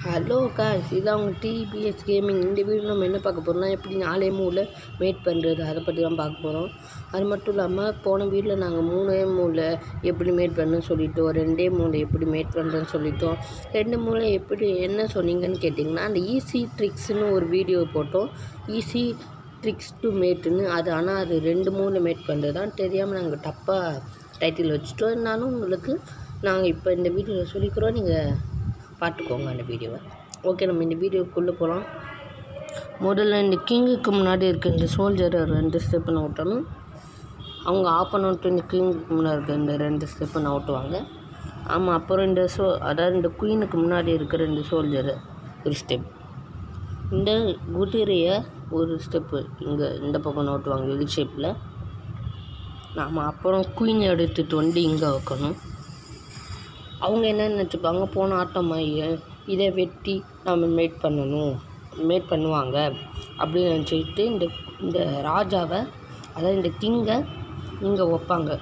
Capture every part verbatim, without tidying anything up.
Hello guys, இதான் உங்கள் DPS gaming. இந்த வீடியோ நம்ம என்ன பார்க்க போகிறோம்னா, எப்படி நாலே மூவில் மேட் பண்ணுறது அதை பற்றி தான் பார்க்க போகிறோம். அது மட்டும் இல்லாமல் போன வீடியோவில் நாங்கள் மூணே மூவில் எப்படி மேட் பண்ணுன்னு சொல்லிட்டோம், ரெண்டே மூளை எப்படி மேட் பண்ணுறேன்னு சொல்லிட்டோம். ரெண்டு மூளை எப்படி என்ன சொன்னீங்கன்னு கேட்டிங்கன்னா, அந்த ஈஸி ட்ரிக்ஸ்னு ஒரு வீடியோ போட்டோம், ஈஸி ட்ரிக்ஸ் டு மேட்டுன்னு. அது ஆனால் அது ரெண்டு மூளை மேட் பண்ணுறது தான் தெரியாமல் நாங்கள் தப்பாக டைட்டில் வச்சுட்டோம். இருந்தாலும் உங்களுக்கு நாங்கள் இப்போ இந்த வீடியோவில் சொல்லிக்கிறோம், நீங்கள் பார்த்துக்கோங்க அந்த வீடியோவை. ஓகே, நம்ம இந்த வீடியோக்குள்ளே போகலாம். முதல்ல இந்த கிங்குக்கு முன்னாடி இருக்க இந்த சோல்ஜரை ரெண்டு ஸ்டெப்பு நவுட்டணும். அவங்க ஆப்போனன்ட் இந்த கிங்குக்கு முன்னாடி இருக்க இந்த ரெண்டு ஸ்டெப்பு நவுட்டுவாங்க. ஆமாம், அப்புறம் இந்த சோ அதாவது இந்த குயினுக்கு முன்னாடி இருக்கிற இந்த சோல்ஜரை ஒரு ஸ்டெப், இந்த குதிரையை ஒரு ஸ்டெப்பு இங்கே இந்த பக்கம் நவுட்டுவாங்க எல் ஷேப்பில். நாம் அப்புறம் குயின் எடுத்துகிட்டு வந்து இங்கே வைக்கணும். அவங்க என்ன நினச்சிப்பாங்க, போன ஆட்டமாக இதை வெட்டி நம்ம மேட் பண்ணணும் மேட் பண்ணுவாங்க அப்படின்னு நினச்சிக்கிட்டு இந்த இந்த ராஜாவை, அதாவது இந்த கிங்கை இங்கே வைப்பாங்க.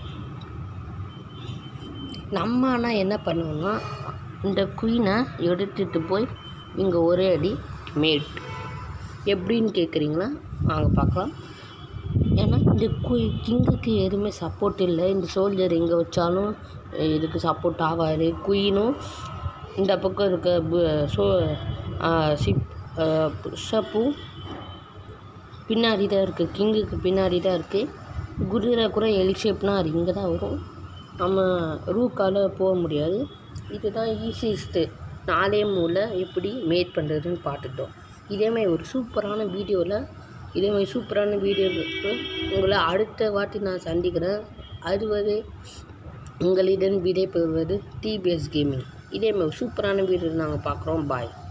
நம்ம ஆனால் என்ன பண்ணுவோம்னா, இந்த குயினை எடுத்துகிட்டு போய் இங்கே ஒரே அடி மேட். எப்படின்னு கேட்குறீங்களா? வாங்க பார்க்கலாம். ஏன்னா இந்த குய் கிங்குக்கு எதுவுமே சப்போர்ட் இல்லை. இந்த சோல்ஜர் எங்கே வச்சாலும் இதுக்கு சப்போர்ட் ஆகாது. குயினும் இந்த பக்கம் இருக்க சோ சிப் ஷப்பும் பின்னாடி தான் இருக்குது, கிங்குக்கு பின்னாடி தான் இருக்குது. குதிரை கூட எல் ஷேப்னால் அது இங்கே தான் வரும். நம்ம ரூக்கால் போக முடியாது. இதுதான் ஈஸியஸ்ட்டு நாலே மூலை எப்படி மேட் பண்ணுறதுன்னு பார்த்துட்டோம். இதேமாதிரி ஒரு சூப்பரான வீடியோவில் இதேமாதிரி சூப்பரான வீடியோவுக்கு உங்களை அடுத்த வாட்டி நான் சந்திக்கிறேன். அதுவரை உங்களிடம் விடை பெறுவது டிபிஎஸ் கேமிங். இதேமாதிரி சூப்பரான வீடியோ நாங்கள் பார்க்குறோம். பாய்.